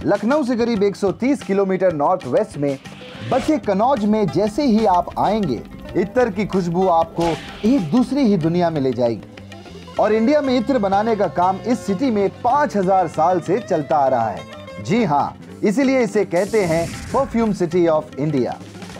लखनऊ से करीब 130 kilometre north west में बसे कनौज में जैसे ही आप आएंगे, इत्र की खुशबू आपको एक दूसरी ही दुनिया में ले जाएगी। और इंडिया में इत्र बनाने का काम इस सिटी में 5000 साल से चलता आ रहा है। जी हाँ, इसीलिए इसे कहते हैं perfume city of India.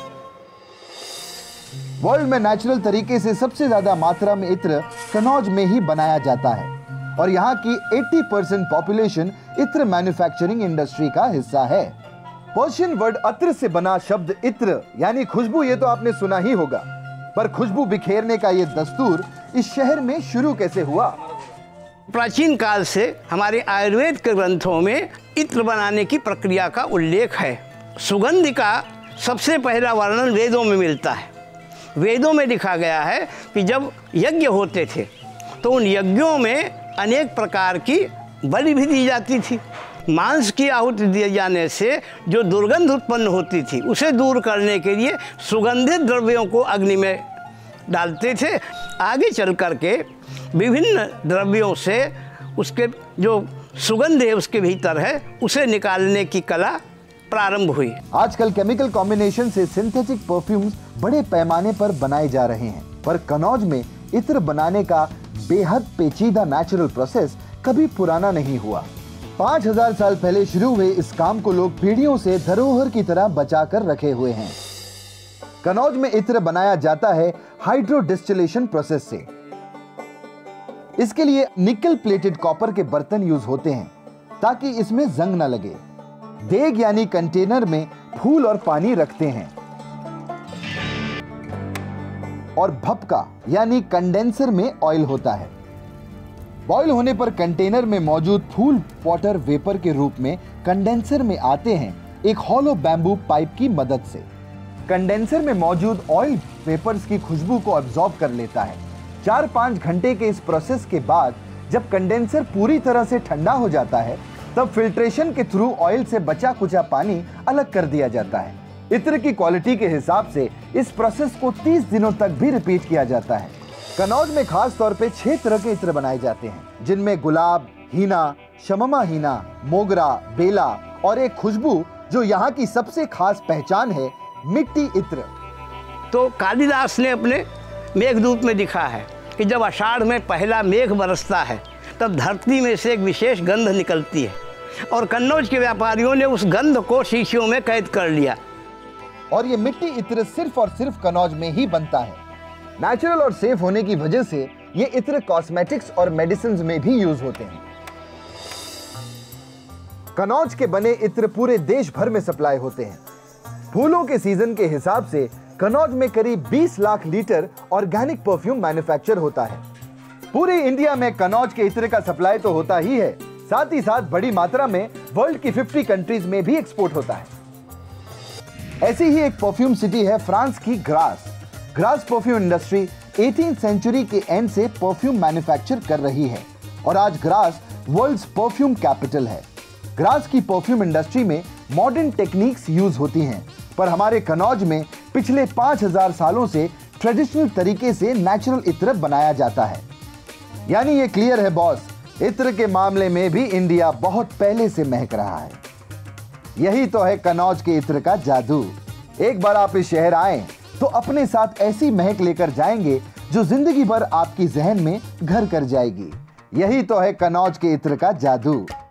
World में नेचुरल तरीके से सबसे ज्यादा मात्रा में इत्र कनौज में ही बनाया जाता है और यहाँ की 80% पॉपुलेशन इत्र मैन्युफैक्चरिंग इंडस्ट्री का हिस्सा है। पर्शियन वर्ड अत्र से बना शब्द इत्र यानी खुशबू, ये तो आपने सुना ही होगा, पर खुशबू बिखेरने का ये दस्तूर इस शहर में शुरू कैसे हुआ? प्राचीन काल से हमारे आयुर्वेद के ग्रंथों में इत्र बनाने की प्रक्रिया का उल्लेख है। सुगंध का सबसे पहला वर्णन वेदों में मिलता है। वेदों में लिखा गया है कि जब यज्ञ होते थे तो उन यज्ञों में अनेक प्रकार की बलि भी दी जाती थी। मांस की आहुति दिए जाने से जो दुर्गंध उत्पन्न होती थी उसे दूर करने के लिए सुगंधित द्रव्यों को अग्नि में डालते थे। आगे चल कर के विभिन्न द्रव्यों से उसके जो सुगंध है उसके भीतर है उसे निकालने की कला प्रारंभ हुई। आजकल केमिकल कॉम्बिनेशन से सिंथेटिक परफ्यूम्स बड़े पैमाने पर बनाए जा रहे हैं, पर कनौज में इत्र बनाने का बेहद पेचीदा नेचुरल प्रोसेस कभी पुराना नहीं हुआ। 5000 साल पहले शुरू हुए इस काम को लोग पीढ़ियों से धरोहर की तरह बचा कर रखे हुए हैं। कनौज में इत्र बनाया जाता है हाइड्रो डिस्टिलेशन प्रोसेस से। इसके लिए निकल प्लेटेड कॉपर के बर्तन यूज होते हैं ताकि इसमें जंग न लगे। देग यानी कंटेनर में फूल और पानी रखते हैं और भपका यानी कंडेंसर में ऑयल होता है। बॉयल होने पर कंटेनर में मौजूद फूल वाटर वेपर के रूप में कंडेंसर में आते हैं एक हॉलो बैम्बू पाइप की मदद से। कंडेंसर में मौजूद ऑयल वेपर्स की खुशबू को अब्सॉर्ब कर लेता है। 4-5 घंटे के इस प्रोसेस के बाद जब कंडेंसर पूरी तरह से ठंडा हो जाता है तब फिल्ट्रेशन के थ्रू ऑयल से बचा कुचा पानी अलग कर दिया जाता है। इत्र की क्वालिटी के हिसाब से इस प्रोसेस को 30 दिनों तक भी रिपीट किया जाता है। कनौज में खास तौर पे 6 तरह के इत्र बनाए जाते हैं, जिनमें गुलाब, हीना, शममा हीना, मोगरा, बेला और एक खुशबू जो यहाँ की सबसे खास पहचान है, मिट्टी इत्र। तो कालिदास ने अपने मेघदूत में लिखा है कि जब आषाढ़ में पहला मेघ बरसता है तब धरती में से एक विशेष गंध निकलती है और कन्नौज के व्यापारियों ने उस गंध को शीशियों में कैद कर लिया। और ये मिट्टी इत्र सिर्फ और सिर्फ कनौज में ही बनता है। नेचुरल और सेफ होने की वजह से ये इत्र कॉस्मेटिक्स और मेडिसिन में भी यूज होते हैं। कनौज के बने इत्र पूरे देश भर में सप्लाई होते हैं। फूलों के सीजन के हिसाब से कनौज में करीब 20 lakh litre organic perfume manufacture होता है। पूरे इंडिया में कनौज के इत्र का सप्लाई तो होता ही है, साथ ही साथ बड़ी मात्रा में वर्ल्ड की 50 कंट्रीज में भी एक्सपोर्ट होता है। ऐसी ही एक परफ्यूम सिटी है फ्रांस की Grasse. Grasse perfume industry 18th century के एंड से परफ्यूम मैन्युफैक्चर कर रही है और आज ग्रास वर्ल्ड्स परफ्यूम कैपिटल है। ग्रास की परफ्यूम इंडस्ट्री में मॉडर्न टेक्निक्स यूज होती हैं, पर हमारे कनौज में पिछले 5000 सालों से ट्रेडिशनल तरीके से नेचुरल इत्र बनाया जाता है। यानी ये क्लियर है बॉस, इत्र के मामले में भी इंडिया बहुत पहले से महक रहा है। यही तो है कनौज के इत्र का जादू। एक बार आप इस शहर आए तो अपने साथ ऐसी महक लेकर जाएंगे जो जिंदगी भर आपकी जहन में घर कर जाएगी। यही तो है कनौज के इत्र का जादू।